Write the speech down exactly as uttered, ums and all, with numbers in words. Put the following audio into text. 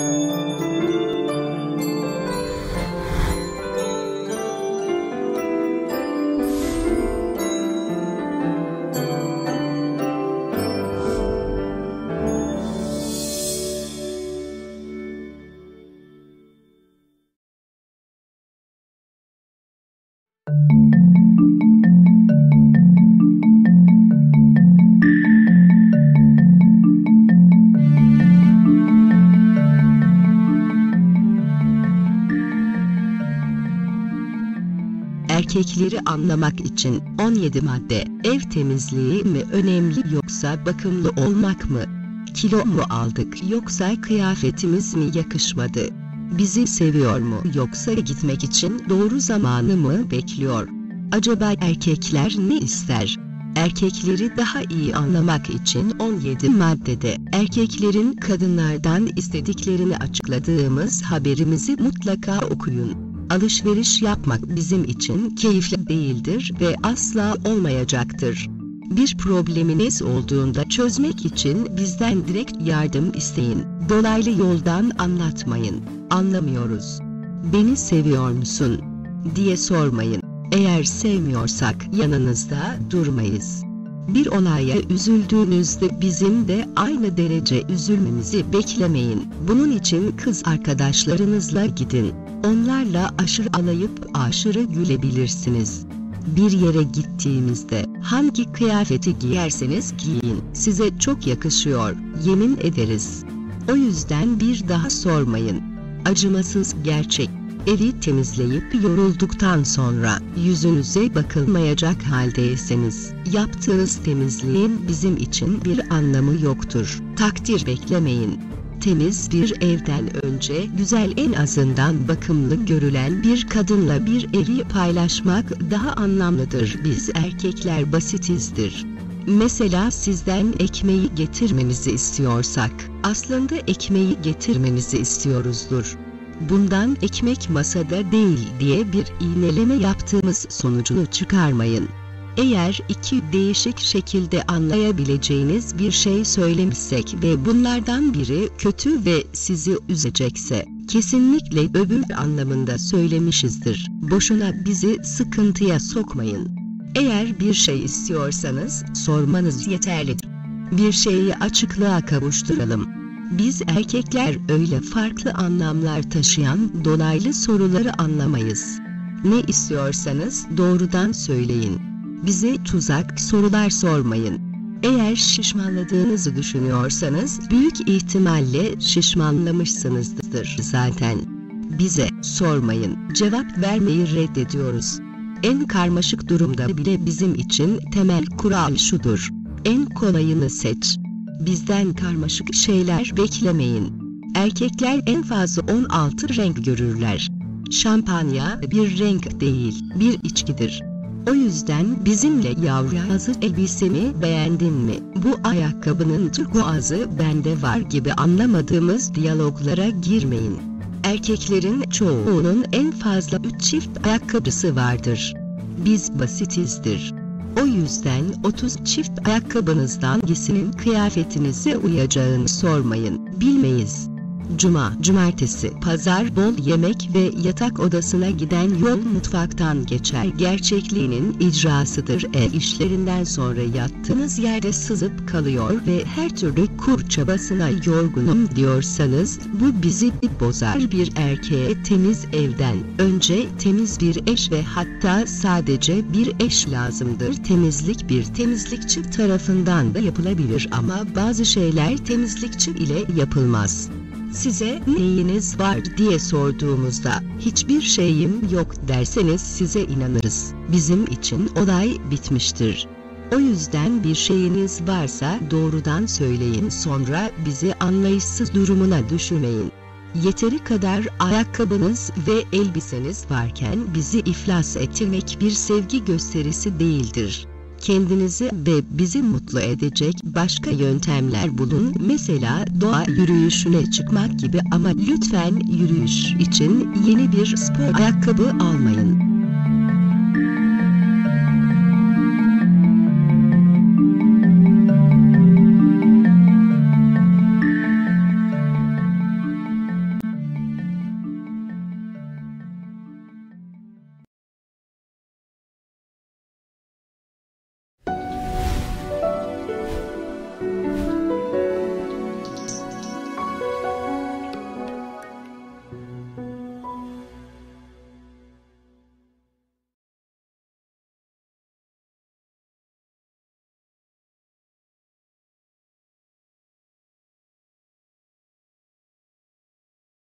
Erkekleri anlamak için on yedi madde. Ev temizliği mi önemli yoksa bakımlı olmak mı? Kilo mu aldık yoksa kıyafetimiz mi yakışmadı? Bizi seviyor mu yoksa gitmek için doğru zamanı mı bekliyor? Acaba erkekler ne ister? Erkekleri daha iyi anlamak için on yedi maddede erkeklerin kadınlardan istediklerini açıkladığımız haberimizi mutlaka okuyun. Alışveriş yapmak bizim için keyifli değildir ve asla olmayacaktır. Bir probleminiz olduğunda çözmek için bizden direkt yardım isteyin. Dolaylı yoldan anlatmayın. Anlamıyoruz. Beni seviyor musun diye sormayın. Eğer sevmiyorsak yanınızda durmayız. Bir olaya üzüldüğünüzde bizim de aynı derece üzülmemizi beklemeyin. Bunun için kız arkadaşlarınızla gidin. Onlarla aşırı alayıp aşırı gülebilirsiniz. Bir yere gittiğimizde hangi kıyafeti giyerseniz giyin, size çok yakışıyor, yemin ederiz. O yüzden bir daha sormayın. Acımasız gerçek. Evi temizleyip yorulduktan sonra yüzünüze bakılmayacak haldeyseniz, yaptığınız temizliğin bizim için bir anlamı yoktur. Takdir beklemeyin. Temiz bir evden önce güzel, en azından bakımlı görülen bir kadınla bir evi paylaşmak daha anlamlıdır. Biz erkekler basitizdir. Mesela sizden ekmeği getirmenizi istiyorsak, aslında ekmeği getirmenizi istiyoruzdur. Bundan ekmek masada değil diye bir iğneleme yaptığımız sonucunu çıkarmayın. Eğer iki değişik şekilde anlayabileceğiniz bir şey söylemişsek ve bunlardan biri kötü ve sizi üzecekse, kesinlikle öbür anlamında söylemişizdir. Boşuna bizi sıkıntıya sokmayın. Eğer bir şey istiyorsanız sormanız yeterlidir. Bir şeyi açıklığa kavuşturalım. Biz erkekler öyle farklı anlamlar taşıyan dolaylı soruları anlamayız. Ne istiyorsanız doğrudan söyleyin. Bize tuzak sorular sormayın. Eğer şişmanladığınızı düşünüyorsanız büyük ihtimalle şişmanlamışsınızdır zaten. Bize sormayın. Cevap vermeyi reddediyoruz. En karmaşık durumda bile bizim için temel kural şudur: en kolayını seç. Bizden karmaşık şeyler beklemeyin. Erkekler en fazla on altı renk görürler. Şampanya bir renk değil, bir içkidir. O yüzden bizimle yavru elbisemi beğendin mi, bu ayakkabının turkuazı bende var gibi anlamadığımız diyaloglara girmeyin. Erkeklerin çoğunun en fazla üç çift ayakkabısı vardır. Biz basitizdir. O yüzden otuz çift ayakkabınızdan hangisinin kıyafetinize uyacağını sormayın, bilmeyiz. Cuma, cumartesi, pazar bol yemek ve yatak odasına giden yol mutfaktan geçer gerçekliğinin icrasıdır. E işlerinden sonra yattığınız yerde sızıp kalıyor ve her türlü kur çabasına yorgunum diyorsanız, bu bizi bozar. Bir erkeğe temiz evden önce temiz bir eş ve hatta sadece bir eş lazımdır. Temizlik bir temizlikçi tarafından da yapılabilir ama bazı şeyler temizlikçi ile yapılmaz. Size neyiniz var diye sorduğumuzda hiçbir şeyim yok derseniz size inanırız. Bizim için olay bitmiştir. O yüzden bir şeyiniz varsa doğrudan söyleyin, sonra bizi anlayışsız durumuna düşürmeyin. Yeteri kadar ayakkabınız ve elbiseniz varken bizi iflas ettirmek bir sevgi gösterisi değildir. Kendinizi ve bizi mutlu edecek başka yöntemler bulun. Mesela doğa yürüyüşüne çıkmak gibi, ama lütfen yürüyüş için yeni bir spor ayakkabı almayın.